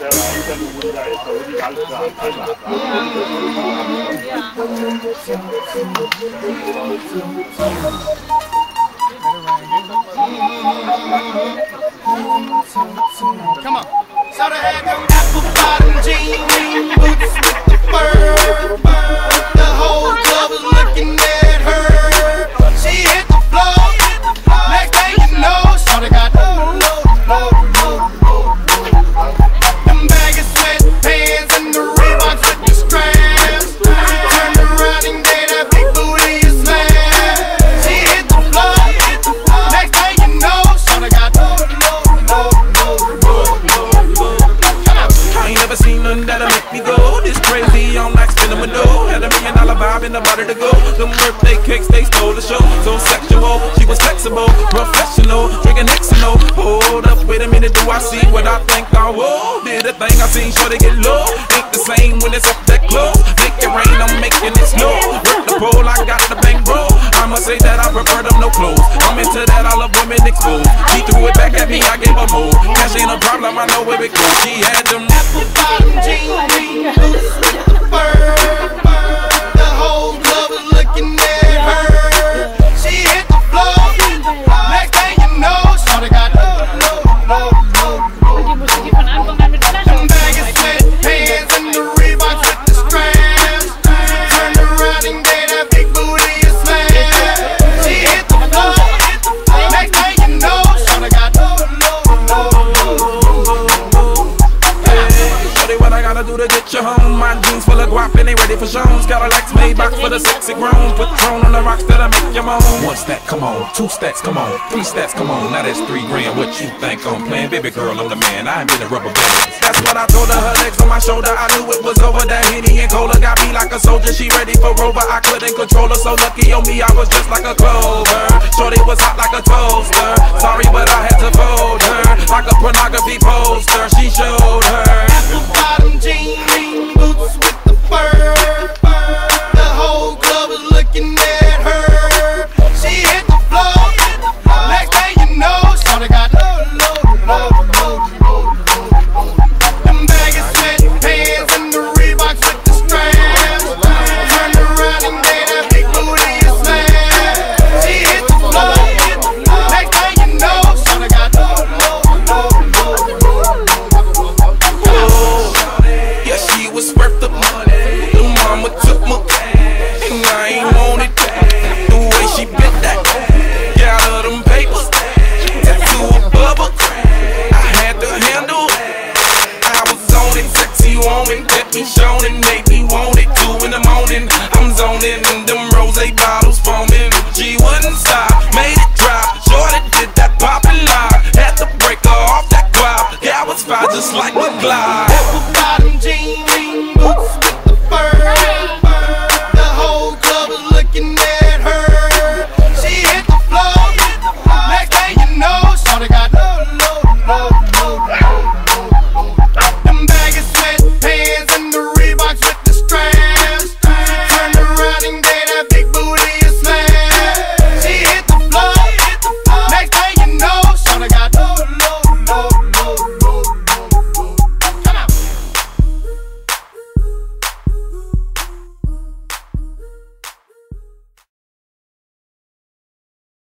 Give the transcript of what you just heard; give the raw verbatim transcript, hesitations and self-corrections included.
Come on. So they had them apple bottom jean boots with the fur. The whole club was looking at her. She hit the floor. Next thing you know, so they got them baggy sweatpants and the Reeboks with the straps. She turned around and gave that big booty a slam. She hit the floor. Next thing you know, so they got I ain't never seen nothing that'll make me go this crazy. I'm like spinning my dough. Had a million dollar vibe in the body to go. Them birthday cakes, they stole the show. So sexual, she was flexible, professional, drinking Xano. Hold up, wait a minute, do I see what I think I will? Did a thing I seen, sure they get low. Ain't the same when it's up that close. Make it rain, I'm making it snow. Work the pole, I got the bang bro. I'ma say that I prefer them no clothes. I'm into that, I love women exposed. She threw it back at me, I gave her more. Cash ain't a problem, I know where it goes. She had them apple bottom jeans boots with the fur. The whole club was looking at her. She hit the floor. Next thing you know, so they got them baggy sweatpants and the Reeboks with the straps. Turned around and gave that big booty a slam. She hit the floor. Next thing you know, so they got Shorty, what I gotta do to get you home? My jeans full of guap and they ready for shows. Got a Lex Maybach for the sexy grown. Put Tron on the rocks that'll make you moan. One stack, come on. Two stacks, come on. Three stacks, come on. Now that's three grand. What you think I'm playing? Baby girl, I'm the man. I ain't been a rubber band. That's what I told her. Her legs on my shoulder. I knew it was over. That Henny and Cola got me like a soldier. She ready for Rover. I couldn't control her. So lucky on me, I was just like a clover. Shorty was hot like a toaster. Sorry, but I had to fold her like a pornography poster. She showed her apple bottom jean boots with the fur. The whole club was looking at her. She hit the floor. Next thing you know, so they got them baggy sweatpants and the Reeboks with the straps. Turned around and gave that big booty a slam. She hit the floor. Next thing you know, so they got yeah, she was worth the money. The mama took my and I ain't want it. The way she bit that, got her them papers, tattoo above her. I had to handle it. I was on it, sexy woman, kept me shown and made me want it. Two in the morning, I'm zoning and them rose bottles foaming. She wouldn't stop, made it drop. Shorty did that poppin' lock, had to break her off that guap. Yeah, I was fine just like a glide.